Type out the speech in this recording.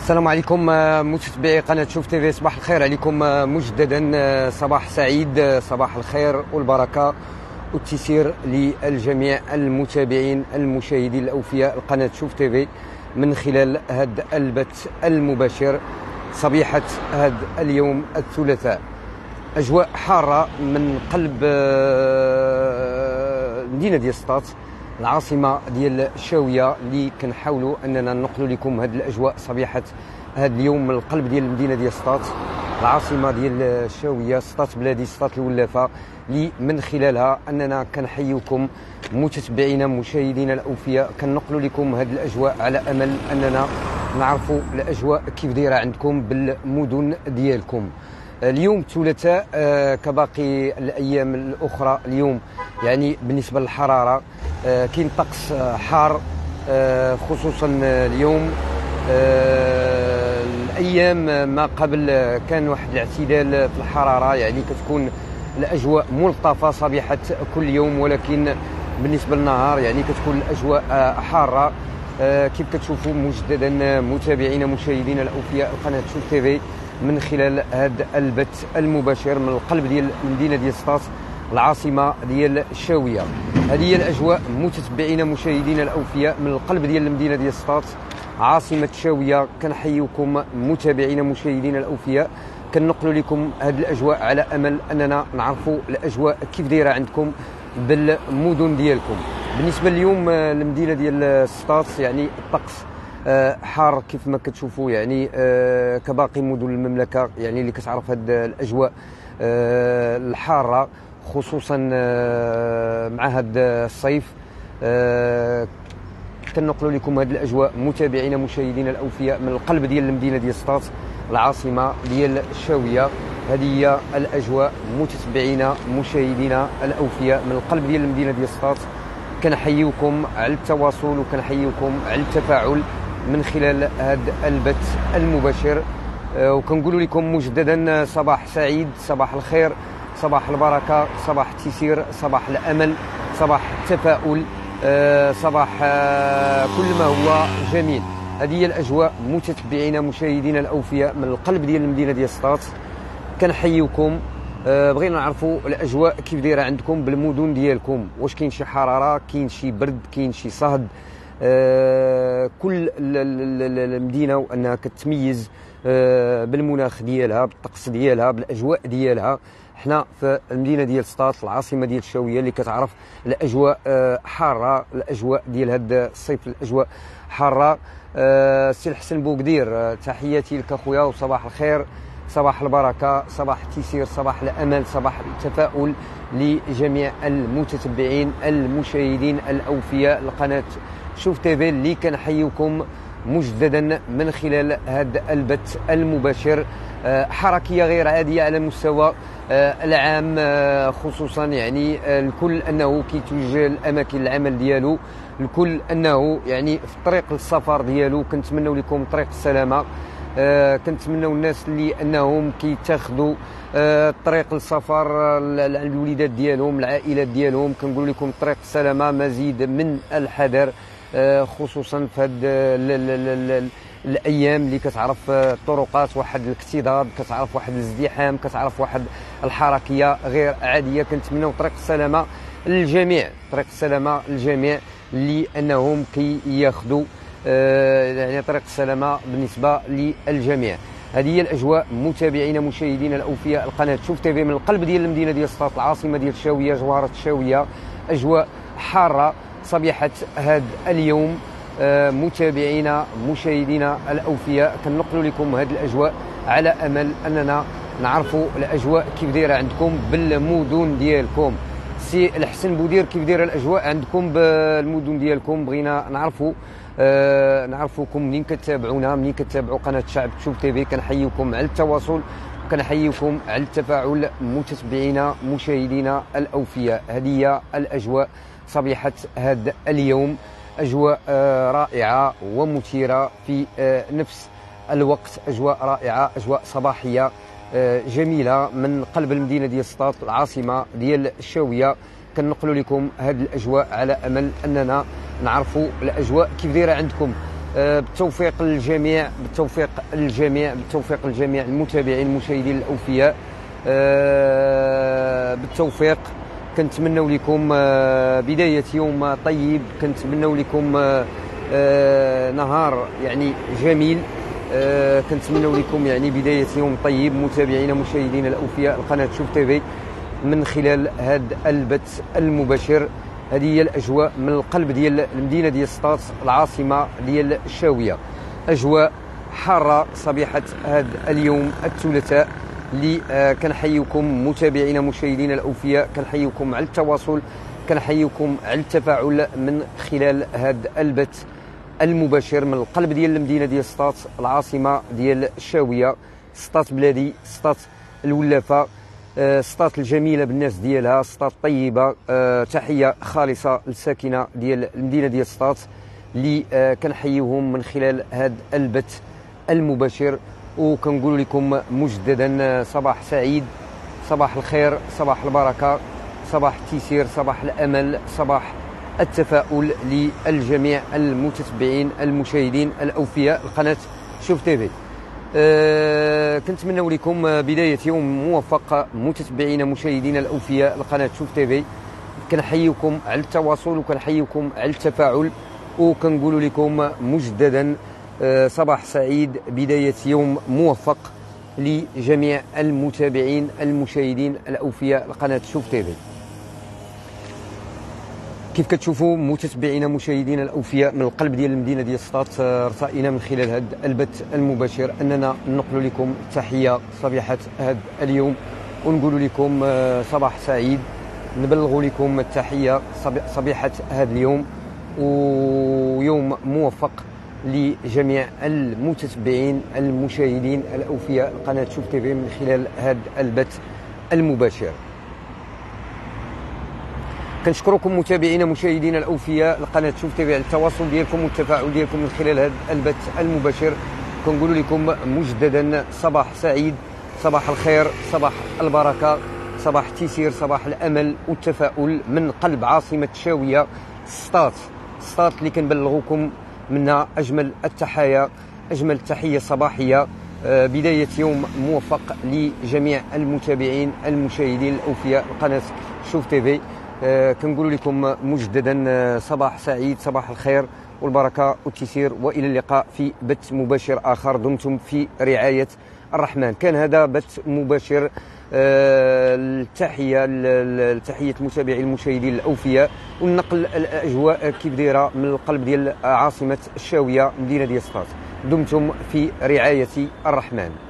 السلام عليكم متتبعي قناة شوف تيفي. صباح الخير عليكم مجددا، صباح سعيد، صباح الخير والبركة والتيسير للجميع المتابعين المشاهدين الأوفياء لقناة شوف تيفي من خلال هذا البث المباشر صبيحة هذا اليوم الثلاثاء. أجواء حارة من قلب المدينة ديال سطات، العاصمة ديال الشاوية، اللي كنحاولوا اننا ننقلوا لكم هذه الاجواء صبيحه هذا اليوم من القلب ديال المدينه ديال سطات، العاصمه ديال الشاوية، سطات بلادي، سطات الولافه، اللي من خلالها اننا كنحييكم متتبعينا مشاهدينا الاوفياء، كننقلوا لكم هذه الاجواء على امل اننا نعرفوا الاجواء كيف دايره عندكم بالمدن ديالكم. اليوم الثلاثاء كباقي الايام الاخرى، اليوم يعني بالنسبه للحراره كاين طقس حار، خصوصا اليوم. الايام ما قبل كان واحد الاعتدال في الحراره، يعني كتكون الاجواء ملطفه صبيحه كل يوم، ولكن بالنسبه للنهار يعني كتكون الاجواء حاره. كيف كتشوفوا مجددا متابعينا مشاهدينا الاوفياء قناه شوف تيفي من خلال هذا البث المباشر من القلب ديال المدينه ديال سطات، العاصمه ديال الشاويه. هذه هي الاجواء متتبعينا مشاهدينا الاوفياء من القلب ديال المدينه ديال سطات، عاصمه الشاويه. كنحييكم متابعينا مشاهدينا الاوفياء، كننقلوا لكم هذه الاجواء على امل اننا نعرفوا الاجواء كيف دايره عندكم بالمدن ديالكم. بالنسبه اليوم المدينه ديال سطات يعني الطقس حار كيف ما كتشوفوا، يعني كباقي مدن المملكه، يعني اللي كتعرف هذه الاجواء الحاره، خصوصا مع هذا الصيف. كنقلوا لكم هذه الاجواء متابعينا مشاهدينا الاوفياء من القلب ديال المدينه ديال سطات، العاصمه ديال الشاويه. هذه هي الاجواء متتبعينا مشاهدينا الاوفياء من القلب ديال المدينه ديال سطات. كنحييكم على التواصل وكنحييكم على التفاعل من خلال هذا البث المباشر، وكنقول لكم مجددا صباح سعيد، صباح الخير، صباح البركه، صباح التيسير، صباح الامل، صباح التفاؤل، صباح كل ما هو جميل. هذه هي الاجواء متتبعينا مشاهدينا الاوفياء من القلب ديال المدينه ديال سطات. كنحييكم. بغينا نعرفوا الاجواء كيف دايره عندكم بالمدن ديالكم، واش كاين شي حراره، كاين شي برد، كاين شي صهد. كل المدينه وانها كتميز بالمناخ ديالها، بالطقس ديالها، بالاجواء ديالها. حنا في المدينه ديال سطات، العاصمه ديال الشاويه، اللي كتعرف الاجواء حاره، الاجواء ديال هذا الصيف الاجواء حاره. السي الحسن بوقدير، تحياتي لك اخويا وصباح الخير، صباح البركه، صباح التيسير، صباح الامل، صباح التفاؤل لجميع المتتبعين المشاهدين الاوفياء لقناه شوف تيفي، اللي كنحييكم مجددا من خلال هذا البث المباشر. حركيه غير عاديه على مستوى العام، خصوصا يعني الكل انه كيتوجه لاماكن العمل ديالو، الكل انه يعني في الطريق للسفر ديالو. كنتمنوا لكم طريق السلامه، كنتمنوا الناس اللي انهم كيتاخذوا الطريق للسفر عند الوليدات ديالهم، العائلات ديالهم، كنقول لكم طريق السلامه، مزيد من الحذر، خصوصا في هذه الايام اللي كتعرف الطرقات واحد الاكتظاظ، كتعرف واحد الازدحام، كتعرف واحد الحركيه غير عاديه. كنتمنوا طريق السلامه للجميع، طريق السلامه للجميع اللي انهم كياخذوا يعني طريق السلامه بالنسبه للجميع. هذه هي الاجواء متابعينا مشاهدينا الاوفياء القناه شوف تيفي من القلب ديال المدينه ديال سطات، العاصمه ديال الشاويه، جوهره الشاويه. اجواء حاره صبيحه هذا اليوم. متابعينا مشاهدينا الاوفياء، كننقل لكم هذه الاجواء على امل اننا نعرفوا الاجواء كيف دايره عندكم بالمدن ديالكم. سي الحسن بودير، كيف دايره الاجواء عندكم بالمدن ديالكم؟ بغينا نعرفوا نعرفوكم منين كتابعونا، منين كتابعوا قناه شعب شوف تيفي. كنحييكم على التواصل وكنحييكم على التفاعل متتبعينا مشاهدينا الاوفياء. هذه هي الاجواء صبيحه هذا اليوم، اجواء رائعه ومثيره في نفس الوقت، اجواء رائعه، اجواء صباحيه جميله من قلب المدينه ديال سطات، العاصمه ديال الشاويه. كنقلوا لكم هذه الاجواء على امل اننا نعرفوا الاجواء كيف دايره عندكم بالتوفيق للجميع، بالتوفيق للجميع، بالتوفيق للجميع المتابعين المشاهدين الاوفياء. بالتوفيق. كنتمنوا لكم بدايه يوم طيب، كنتمنوا لكم نهار يعني جميل، كنتمنوا لكم يعني بدايه يوم طيب متابعينا مشاهدينا الاوفياء القناه شوف تيفي من خلال هذا البث المباشر. هذه هي الاجواء من القلب ديال المدينه ديال سطات العاصمه ديال الشاويه. اجواء حاره صبيحه هذا اليوم الثلاثاء اللي كنحييكم متابعينا مشاهدينا الاوفياء، كنحييكم على التواصل، كنحييكم على التفاعل من خلال هذا البث المباشر من القلب ديال المدينه ديال سطات العاصمه ديال الشاويه. سطات بلادي، سطات الولافه، سطات الجميله بالناس ديالها، سطات طيبه. تحيه خالصه للساكنه ديال المدينه ديال سطات اللي كنحييهم من خلال هذا البث المباشر، وكنقول لكم مجددا صباح سعيد، صباح الخير، صباح البركه، صباح التيسير، صباح الامل، صباح التفاؤل للجميع المتتبعين المشاهدين الاوفياء القناه شوف تيفي. كنتمنوا لكم بدايه يوم موفق متتبعين مشاهدينا الاوفياء القناه شوف تيفي. كنحييكم على التواصل وكنحييكم على التفاعل، وكنقول لكم مجددا صباح سعيد، بدايه يوم موفق لجميع المتابعين المشاهدين الاوفياء القناه شوف تيفي. كيف كتشوفوا متتبعينا مشاهدينا الاوفياء من القلب ديال المدينه ديال سطات، رسائنا من خلال هذا البث المباشر اننا ننقل لكم تحيه صبيحه هذا اليوم، ونقول لكم صباح سعيد، نبلغ لكم التحيه صبيحه هذا اليوم، ويوم موفق لجميع المتتبعين المشاهدين الاوفياء قناه شوف تيفي من خلال هذا البث المباشر. كنشكركم متابعينا مشاهدينا الاوفياء القناه شوف تيفي على التواصل ديالكم والتفاعل ديالكم من خلال هذا البث المباشر. كنقول لكم مجددا صباح سعيد، صباح الخير، صباح البركه، صباح التيسير، صباح الامل والتفاؤل من قلب عاصمه الشاويه سطات. سطات اللي كنبلغوكم منها اجمل التحايا، اجمل تحيه صباحيه، بدايه يوم موفق لجميع المتابعين المشاهدين الاوفياء القناه شوف تيفي. كنقول لكم مجددا صباح سعيد، صباح الخير والبركه والتيسير، والى اللقاء في بث مباشر اخر. دمتم في رعايه الرحمن. كان هذا بث مباشر، التحيه لتحيه متابعي المشاهدين الاوفياء، ونقل الاجواء كيف دايره من القلب ديال عاصمه الشاويه مدينه ديال سطات. دمتم في رعايه الرحمن.